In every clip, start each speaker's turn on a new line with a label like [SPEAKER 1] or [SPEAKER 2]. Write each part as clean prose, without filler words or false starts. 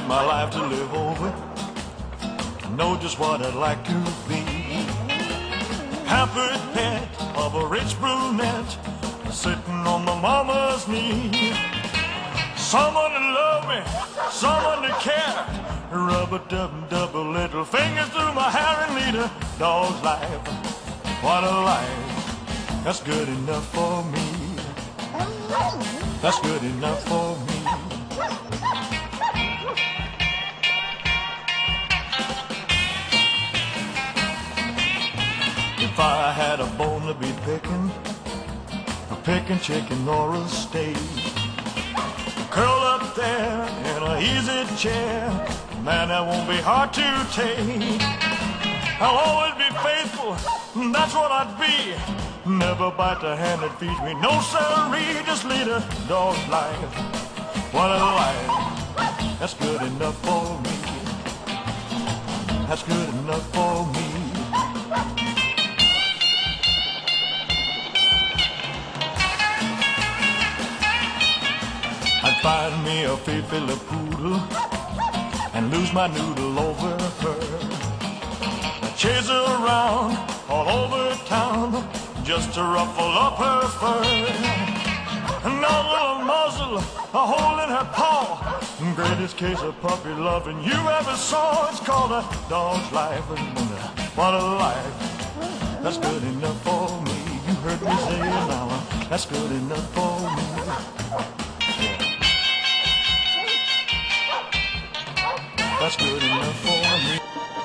[SPEAKER 1] had my life to live over, I know just what I'd like to be. Pampered pet of a rich brunette, sitting on my mama's knee. Someone to love me, someone to care, rub-a-dub-dub little fingers through my hair and lead a dog's life. What a life, that's good enough for me. That's good enough for me. If I had a bone to be picking, a picking chicken or a steak, curl up there in a easy chair, man, that won't be hard to take. I'll always be faithful, that's what I'd be. Never bite the hand that feeds me, no sirree, just lead a dog's life. What a life, that's good enough for me. That's good enough for me. I'd find me a fifi la poodle and lose my noodle over her. I'd chase her around all over town just to ruffle up her fur. Another little muzzle, a hole in her paw, greatest case of puppy loving you ever saw. It's called a dog's life, and what a life, that's good enough for me. You heard me say it now, that's good enough for me. That's good enough for me.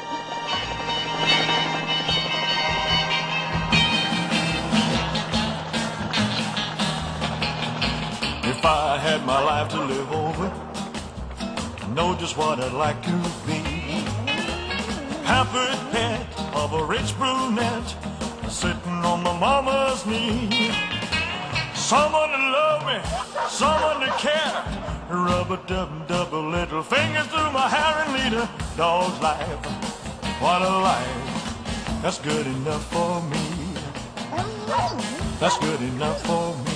[SPEAKER 1] If I had my life to live over, I know just what I'd like to be. Pampered pet of a rich brunette, sitting on my mama's knee. Someone to love me, someone to care, rub-a-dub-dub little fingers through my hair and lead a dog's life. What a life, that's good enough for me. That's good enough for me.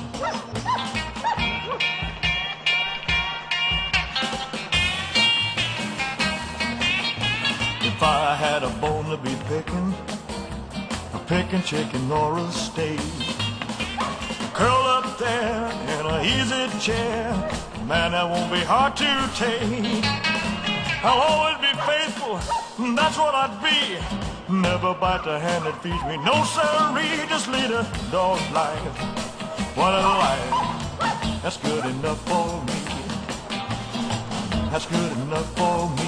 [SPEAKER 1] If I had a bone to be picking, a picking chicken or a steak, curl up there in a easy chair, man, that won't be hard to take. I'll always be faithful, that's what I'd be. Never bite the hand that feeds me, no sirree, just lead a dog's life. What a life, that's good enough for me. That's good enough for me.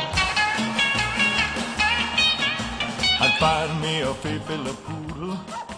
[SPEAKER 1] I'd find me a fifi la poodle